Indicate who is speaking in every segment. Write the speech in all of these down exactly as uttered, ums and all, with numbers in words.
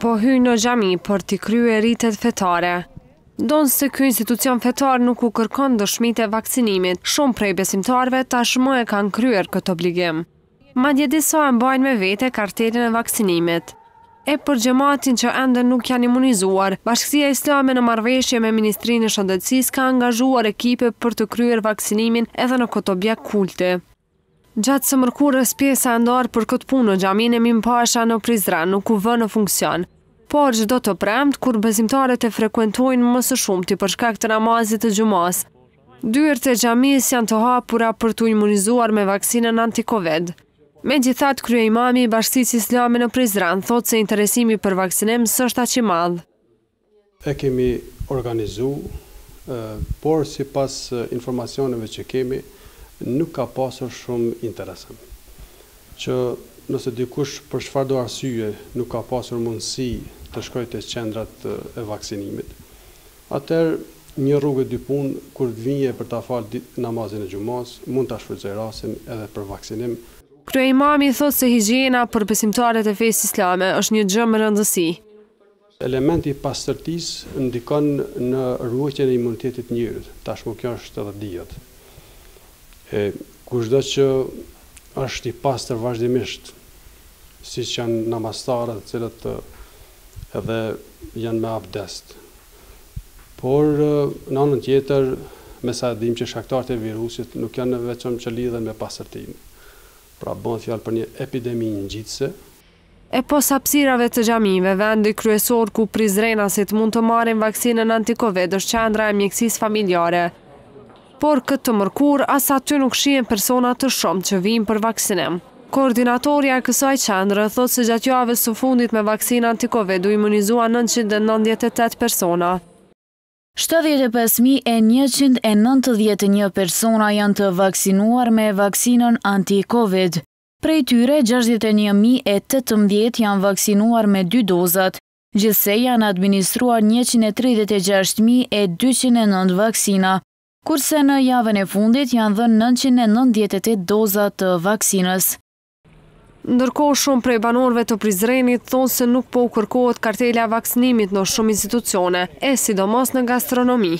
Speaker 1: po hynë në xhami për t'i kryer ritet fetare. Donë se ky institucion fetar nuk u kërkon dëshmitë e vaksinimit, shumë prej besimtarëve tashmë e kanë kryer këtë obligim. Madje disa e mbajnë me vete kartelin e vaksinimit. E për xhamatin që ende nuk janë imunizuar, Bashkia Islame në marrëveshje me Ministrinë e Shëndetësisë ka angazhuar ekipe për të kryer vaksinimin edhe në këtë objekt kulti. Gjatë së mërkurës pjesa e ndarë për këtë punë në xhamin e Emin Pasha në Prizren nuk u vë në funksion. Por çdo të premtë kur besimtarët e frekuentojnë më së shumti për shkak të namazit të xumas. Dyert e xhamisë janë të hapura për t'u imunizuar me vaksinën anti-Covid. Megjithatë, kryeimami i Bashkisë Islame në Prizren thotë se interesimi për vaksinim s'është aq i madh.
Speaker 2: E kemi organizuar, por sipas informacioneve që kemi, nuk ka pasur shumë interesim. Që nëse dikush për çfarëdo arsye nuk ka pasur mundësi të shkojë te qendrat e vaksinimit, atëherë një rrugë dy punë kur të vije për ta falë namazin e xumas, mund ta shfrytëzoj rastin edhe për vaksinim.
Speaker 1: Kryeimami thotë se higjiena për besimtarët e fesë islame është një gjë me rëndësi.
Speaker 2: Elementi i pastërtisë ndikon në ruajtjen e imunitetit të njerit. Tashmë kjo është edhe dihet. E kushdo që është i pastër vazhdimisht, siç janë namaztarët, të cilët edhe janë me abdest. Por në anën tjetër, me sa dim që shkaktarët e virusit nuk janë vetëm që lidhen me pastërtinë. Pra bëhet fjalë për një epidemi ngjitëse.
Speaker 1: E pos hapësirave të xhamive, vendi kryesor ku prizrenasit mund të marrin vaksinën anti-Covid është qendra e mjekësisë familjare. Por këtë mërkur, as aty nuk shihen persona të shumtë që vijnë për vaksinim. Koordinatorja e kësaj qendre thotë se gjatë javës së fundit me vaksinë anti-Covid u imunizuan nëntëqind e nëntëdhjetë e tetë persona.
Speaker 3: shtatëdhjetë e pesë mijë e njëqind e nëntëdhjetë e një persona janë të vaksinuar me vaksinën anti-Covid. Prej tyre, gjashtëdhjetë e një mijë e tetëmbëdhjetë janë vaksinuar me dy dozat. Gjithsej janë administruar njëqind e tridhjetë e gjashtë mijë e dyqind e nëntë vaksina, kurse në javën e fundit janë dhënë nëntëqind e nëntëdhjetë e tetë doza të vaksinës.
Speaker 1: Ndërkohë shumë prej banorëve të Prizrenit thonë se nuk po u kërkohet kartela e vaksinimit në shumë institucione, e sidomos në gastronomi.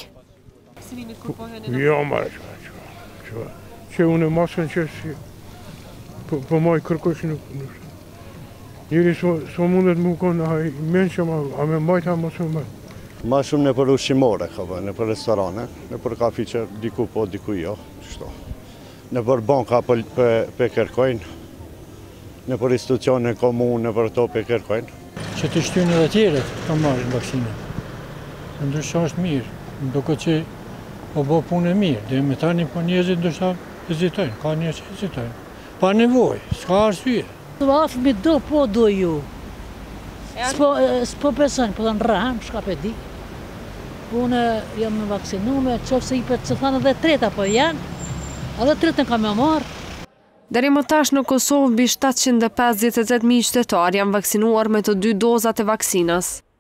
Speaker 4: Jo, ma që që unë masën që si po moj kërkosh nuk njëri s'o mundet më konë a i menë që a me mbajta më shumë mbajta.
Speaker 5: Ma shumë në për ushqimore, në për restorane, në për kafi që diku po, diku jo, qështo. Në për banka për kërkojnë, në për institucione komunë, në për to për kërkojnë.
Speaker 6: Që të shtynë edhe tjeret, ka marrin vaksinën. Ndryshë është mirë, do këtë që po bo punë e mirë, dhe me tani po njerëzit ndryshë hezitojnë, ka njerëz që hezitojnë. Pa nevoj, s'ka arsye.
Speaker 7: Afë mi do, po do ju. S'po besojnë, po të në rrahem, shka pe di. Unë jam me vaksinume, qofë se i për që thanë edhe treta, po janë, edhe tretën ka me marë.
Speaker 1: Deri më tash në Kosovë mbi shtatëqind e pesëdhjetë e tetë mijë qytetarë janë vaksinuar me të dy dozat e vaksinës.